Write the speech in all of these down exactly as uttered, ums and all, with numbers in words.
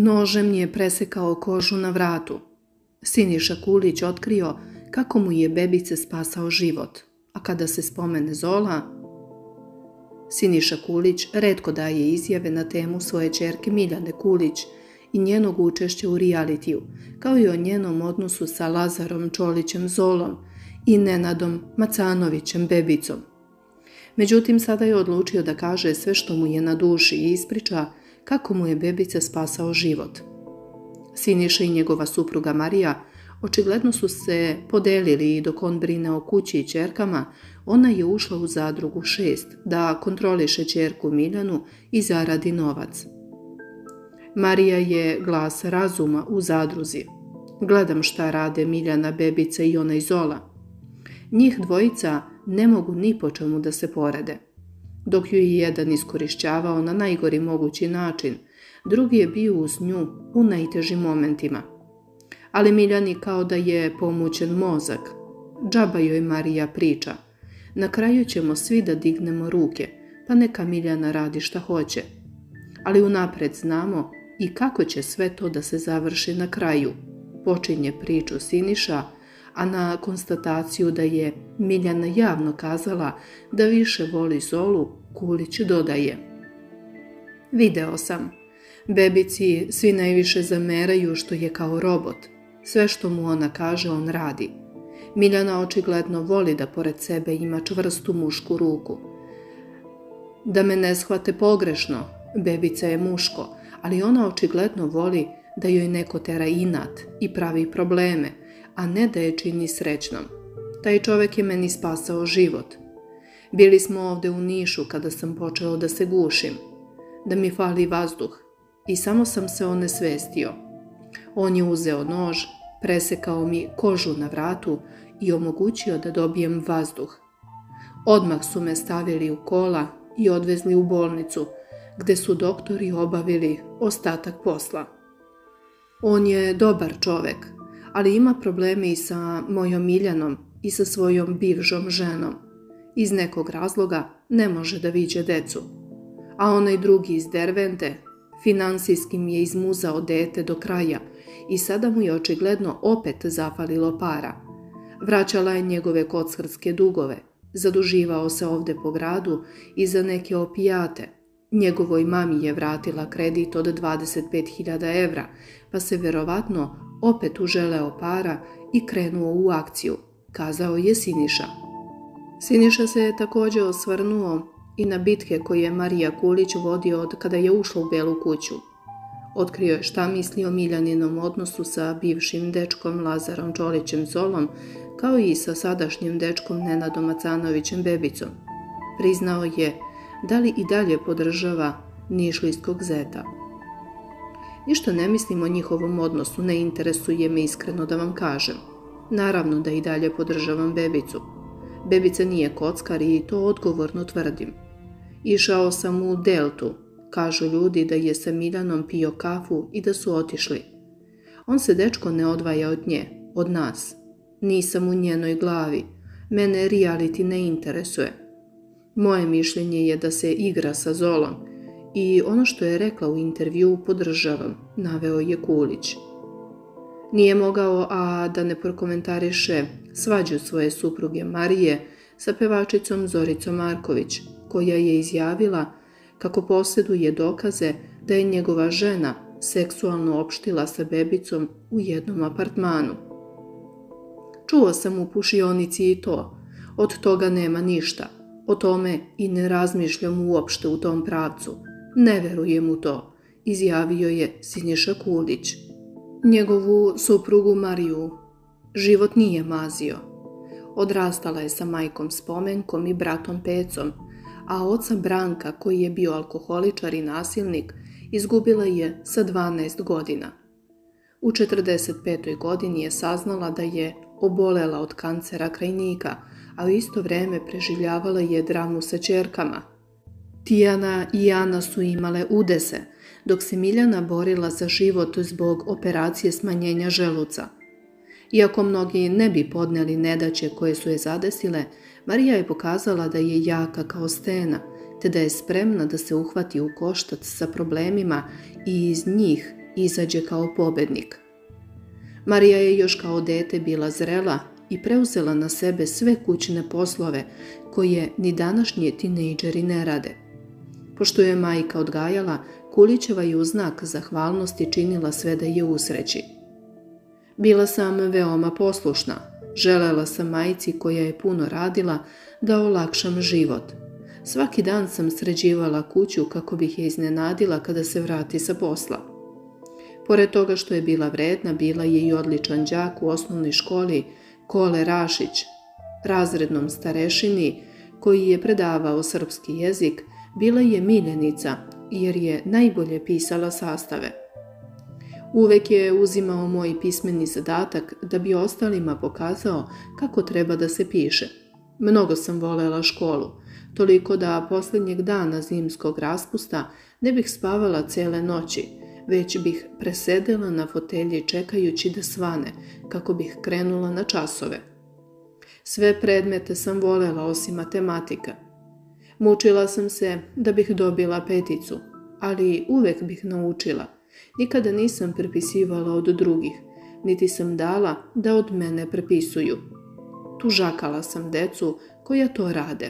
Nožem je presekao kožu na vratu. Siniša Kulić otkrio kako mu je bebice spasao život, a kada se spomene Zola... Siniša Kulić retko daje izjave na temu svoje ćerke Miljane Kulić i njenog učešća u realitiju, kao i o njenom odnosu sa Lazarom Čolićem Zolom i Nenadom Macanovićem bebicom. Međutim, sada je odlučio da kaže sve što mu je na duši i ispriča kako mu je bebica spasao život. Siniša i njegova supruga Marija očigledno su se podelili i dok on brine o kući i ćerkama, ona je ušla u zadrugu šest da kontroliše ćerku Miljanu i zaradi novac. Marija je glas razuma u zadruzi. Gledam šta rade Miljana, bebica i ona iz Zola. Njih dvojica ne mogu ni po čemu da se porede. Dok ju je jedan iskorišćavao na najgori mogući način, drugi je bio uz nju u najtežim momentima. Ali Miljani kao da je pomućen mozak. Džaba joj Marija priča. Na kraju ćemo svi da dignemo ruke, pa neka Miljana radi šta hoće. Ali unapred znamo i kako će sve to da se završi na kraju. Počinje priču Siniša, a na konstataciju da je Miljana javno kazala da više voli Zolu, Kulić dodaje: Video sam. Bebici svi najviše zameraju što je kao robot. Sve što mu ona kaže, on radi. Miljana očigledno voli da pored sebe ima čvrstu mušku ruku. Da me ne shvate pogrešno, bebica je muško, ali ona očigledno voli da joj neko tera inat i pravi probleme, a ne da je čini srećnom. Taj čovek je meni spasao život. Bili smo ovde u Nišu kada sam počeo da se gušim, da mi fali vazduh i samo sam se onesvestio. On je uzeo nož, presekao mi kožu na vratu i omogućio da dobijem vazduh. Odmah su me stavili u kola i odvezli u bolnicu, gde su doktori obavili ostatak posla. On je dobar čovek, ali ima probleme i sa mojom Miljanom i sa svojom bivšom ženom. Iz nekog razloga ne može da viđe decu. A onaj drugi iz Dervente finansijski mi je izmuzao dete do kraja i sada mu je očigledno opet zafalilo para. Vraćala je njegove kockarske dugove, zaduživao se ovde po gradu i za neke opijate. Njegovoj mami je vratila kredit od dvadeset pet hiljada evra, pa se verovatno opet uželeo para i krenuo u akciju, kazao je Siniša. Siniša se je također osvrnuo i na bitke koje je Marija Kulić vodio od kada je ušla u Belu kuću. Otkrio je šta misli o Miljaninom odnosu sa bivšim dečkom Lazarom Čolićem Zolom, kao i sa sadašnjim dečkom Nenadom Macanovićem bebicom. Priznao je da li i dalje podržava nišlijskog zeta. Ništa ne mislim o njihovom odnosu, ne interesuje me iskreno da vam kažem. Naravno da i dalje podržavam bebicu. Bebica nije kockar i to odgovorno tvrdim. Išao sam u Deltu, kažu ljudi da je sa Miljanom pio kafu i da su otišli. On se dečko ne odvaja od nje, od nas. Nisam u njenoj glavi, mene reality ne interesuje. Moje mišljenje je da se igra sa Zolom i ono što je rekla u intervjuu podržavam, naveo je Kulić. Nije mogao a da ne prokomentariše svađu svoje supruge Marije sa pevačicom Zoricom Marković, koja je izjavila kako posjeduje dokaze da je njegova žena seksualno opštila sa bebicom u jednom apartmanu. Čuo sam u pušionici i to, od toga nema ništa, o tome i ne razmišljam uopšte u tom pravcu. Ne verujem u to, izjavio je Siniša Kulić. Njegovu suprugu Mariju život nije mazio. Odrastala je sa majkom Spomenkom i bratom Pecom, a oca Branka, koji je bio alkoholičar i nasilnik, izgubila je sa dvanaest godina. U četrdeset petoj godini je saznala da je obolela od kancera krajnika, a u isto vreme preživljavala je dramu sa ćerkama. Tijana i Ana su imale udese, dok se Miljana borila za život zbog operacije smanjenja želuca. Iako mnogi ne bi podneli nedaće koje su je zadesile, Marija je pokazala da je jaka kao stena, te da je spremna da se uhvati u koštac sa problemima i iz njih izađe kao pobednik. Marija je još kao dete bila zrela i preuzela na sebe sve kućne poslove koje ni današnji tinejdžeri ne rade. Pošto je majka odgajala, Kulićeva je u znak zahvalnosti činila sve da je usreći. Bila sam veoma poslušna, želela sam majci koja je puno radila da olakšam život. Svaki dan sam sređivala kuću kako bih je iznenadila kada se vrati sa posla. Pored toga što je bila vredna, bila je i odličan đak u osnovnoj školi Kole Rašić, razrednom starešini koji je predavao srpski jezik. Bila je miljenica jer je najbolje pisala sastave. Uvek je uzimao moj pismeni zadatak da bi ostalima pokazao kako treba da se piše. Mnogo sam volela školu, toliko da posljednjeg dana zimskog raspusta ne bih spavala cele noći, već bih presedela na fotelji čekajući da svane kako bih krenula na časove. Sve predmete sam volela osim matematika. Mučila sam se da bih dobila peticu, ali uvek bih naučila. Nikada nisam prepisivala od drugih, niti sam dala da od mene prepisuju. Tužakala sam decu koja to rade.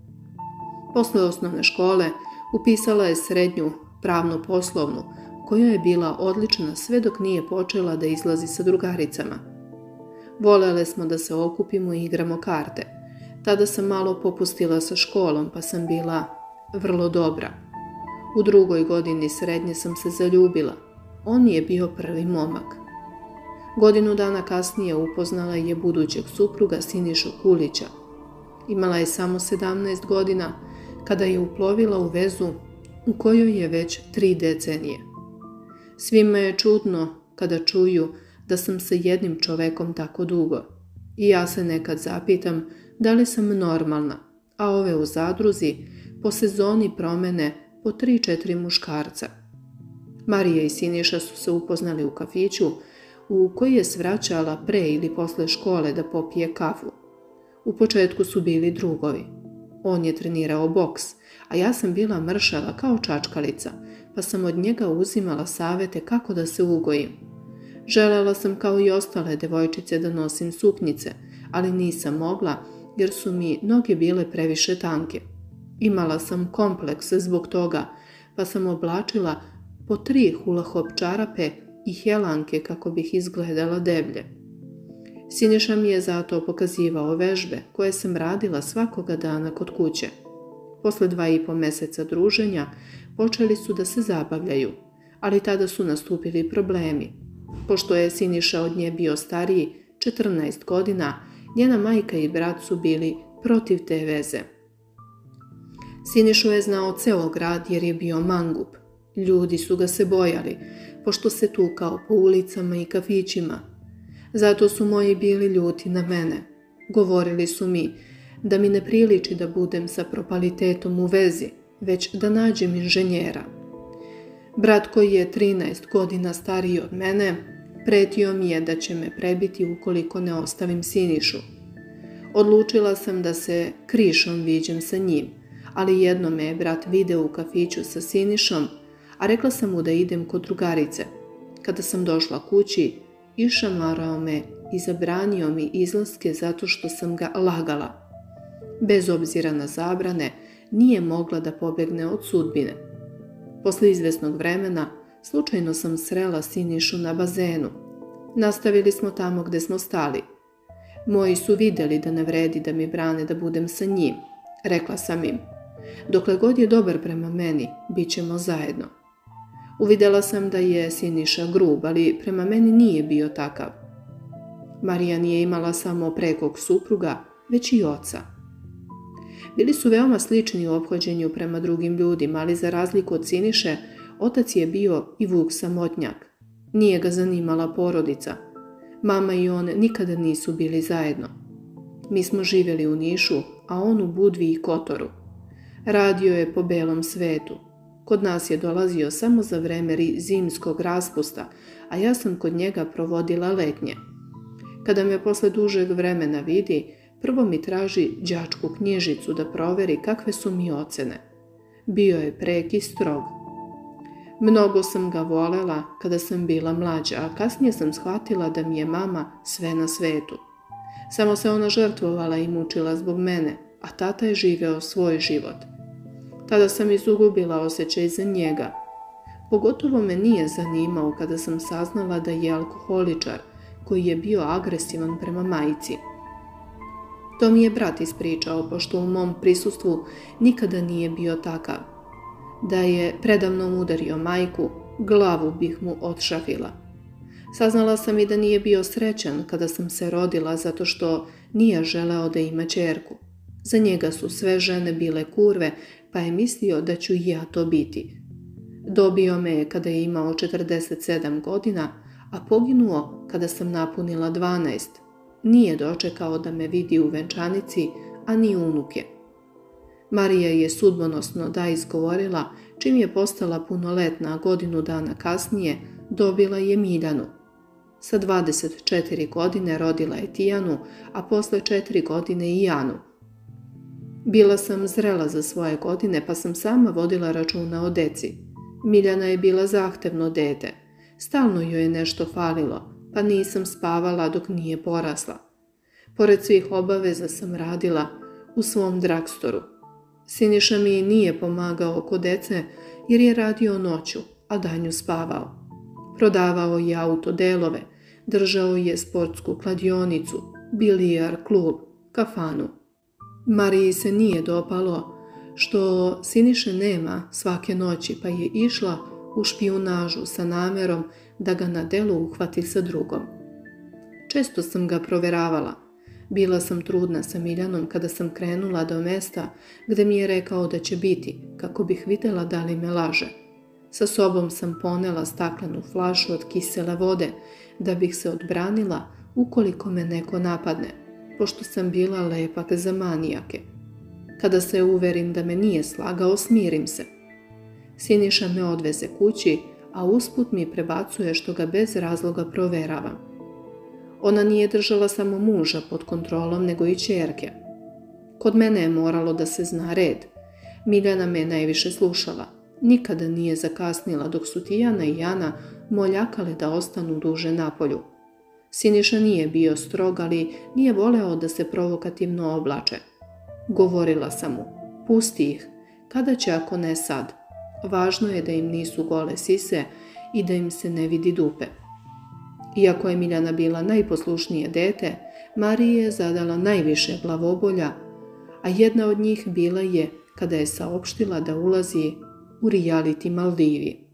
Posle osnovne škole upisala je srednju pravnu poslovnu, koja je bila odlična sve dok nije počela da izlazi sa drugaricama. Volele smo da se okupimo i igramo karte. Tada sam malo popustila sa školom pa sam bila vrlo dobra. U drugoj godini srednje sam se zaljubila. On je bio prvi momak. Godinu dana kasnije upoznala je budućeg supruga Sinišu Kulića. Imala je samo sedamnaest godina kada je uplovila u vezu u kojoj je već tri decenije. Svima je čudno kada čuju da sam sa jednim čovekom tako dugo. I ja se nekad zapitam da li sam normalna, a ove u zadruzi po sezoni promene po tri četiri muškarca. Marija i Siniša su se upoznali u kafiću u koji je svraćala pre ili posle škole da popije kafu. U početku su bili drugovi. On je trenirao boks, a ja sam bila mršava kao čačkalica, pa sam od njega uzimala savete kako da se ugojim. Želela sam kao i ostale devojčice da nosim suknjice, ali nisam mogla jer su mi noge bile previše tanke. Imala sam kompleks zbog toga, pa sam oblačila po tri hula hop čarape i helanke kako bih izgledala deblje. Siniša mi je zato pokazivao vežbe koje sam radila svakoga dana kod kuće. Posle dva i po meseca druženja počeli su da se zabavljaju, ali tada su nastupili problemi. Pošto je Siniša od nje bio stariji, četrnaest godina, njena majka i brat su bili protiv te veze. Sinišu je znao ceo grad jer je bio mangup. Ljudi su ga se bojali, pošto se tukao po ulicama i kafićima. Zato su moji bili ljuti na mene. Govorili su mi da mi ne priliči da budem sa propalitetom u vezi, već da nađem inženjera. Brat koji je trinaest godina stariji od mene, pretio mi je da će me prebiti ukoliko ne ostavim Sinišu. Odlučila sam da se krišom viđem sa njim, ali jedno me je brat video u kafiću sa Sinišom, a rekla sam mu da idem kod drugarice. Kada sam došla kući, išamarao me i zabranio mi izlaske zato što sam ga lagala. Bez obzira na zabrane, nije mogla da pobegne od sudbine. Posle izvesnog vremena, slučajno sam srela Sinišu na bazenu. Nastavili smo tamo gde smo stali. Moji su videli da ne vredi da mi brane da budem sa njim. Rekla sam im, dokle god je dobar prema meni, bit ćemo zajedno. Uvidela sam da je Siniša grub, ali prema meni nije bio takav. Marija nije imala samo prekog supruga, već i oca. Bili su veoma slični u ophođenju prema drugim ljudima, ali za razliku od Siniše, otac je bio i Vuk samotnjak. Nije ga zanimala porodica. Mama i on nikada nisu bili zajedno. Mi smo živjeli u Nišu, a on u Budvi i Kotoru. Radio je po belom svetu. Kod nas je dolazio samo za vreme zimskog raspusta, a ja sam kod njega provodila letnje. Kada me posle dužeg vremena vidi, prvo mi traži đačku knjižicu da proveri kakve su mi ocene. Bio je prek i strog. Mnogo sam ga volela kada sam bila mlađa, a kasnije sam shvatila da mi je mama sve na svetu. Samo se ona žrtvovala i mučila zbog mene, a tata je živeo svoj život. Tada sam izgubila osjećaj za njega. Pogotovo me nije zanimao kada sam saznala da je alkoholičar koji je bio agresivan prema majci. To mi je brat ispričao, pošto u mom prisustvu nikada nije bio takav. Da je predamnom udario majku, glavu bih mu odšafila. Saznala sam i da nije bio srećan kada sam se rodila zato što nije želeo da ima ćerku. Za njega su sve žene bile kurve, pa je mislio da ću i ja to biti. Dobio me je kada je imao četrdeset sedam godina, a poginuo kada sam napunila dvanaest. Nije dočekao da me vidi u venčanici, a ni unuke. Marija je sudbonosno da izgovorila, čim je postala punoletna godinu dana kasnije, dobila je Miljanu. Sa dvadeset četiri godine rodila je Tijanu, a posle četiri godine i Janu. Bila sam zrela za svoje godine, pa sam sama vodila računa o deci. Miljana je bila zahtevno dete. Stalno joj je nešto falilo, pa nisam spavala dok nije porasla. Pored svih obaveza sam radila u svom drugstoru. Siniša mi nije pomagao kod dece jer je radio noću, a danju spavao. Prodavao je autodelove, držao je sportsku kladionicu, bilijar klub, kafanu. Mariji se nije dopalo što Siniše nema svake noći, pa je išla u špijunažu sa namerom da ga na delu uhvati sa drugom. Često sam ga proveravala. Bila sam trudna sa Miljanom kada sam krenula do mesta gde mi je rekao da će biti, kako bih videla da li me laže. Sa sobom sam ponela staklenu flašu od kisele vode da bih se odbranila ukoliko me neko napadne, pošto sam bila lepak za manijake. Kada se uverim da me nije slagao, smirim se. Siniša me odveze kući, a usput mi prebacuje što ga bez razloga proveravam. Ona nije držala samo muža pod kontrolom, nego i ćerke. Kod mene je moralo da se zna red. Miljana me najviše slušala. Nikada nije zakasnila dok su Tijana i Jana moljakale da ostanu duže napolju. Siniša nije bio strog, ali nije voleo da se provokativno oblače. Govorila sam mu, pusti ih, kada će ako ne sad. Važno je da im nisu gole sise i da im se ne vidi dupe. Iako je Miljana bila najposlušnije dete, Mariji je zadala najviše glavobolja, a jedna od njih bila je kada je saopštila da ulazi u reality Maldivi.